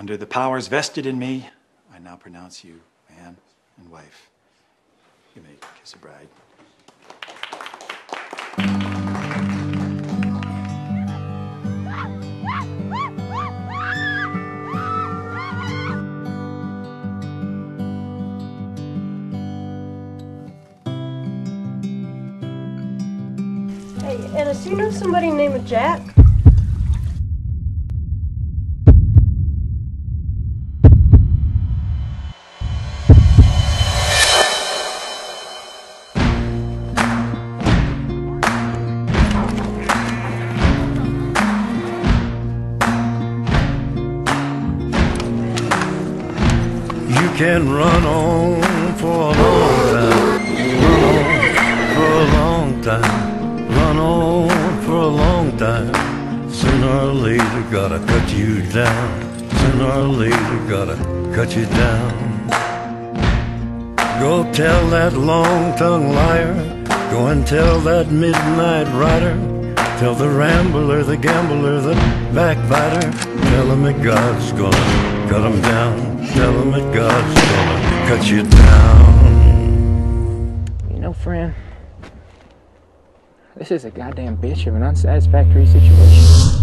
Under the powers vested in me, I now pronounce you man and wife. You may kiss a bride. Hey, Ennis, do you know somebody named Jack? You can run on for a long time, run on for a long time, run on for a long time. Sooner or later gotta cut you down, sooner or later gotta cut you down. Go tell that long-tongued liar, go and tell that midnight rider, tell the rambler, the gambler, the backbiter, tell him that God's gonna cut him down. Tell him that God's gonna cut you down. You know, friend, this is a goddamn bitch of an unsatisfactory situation.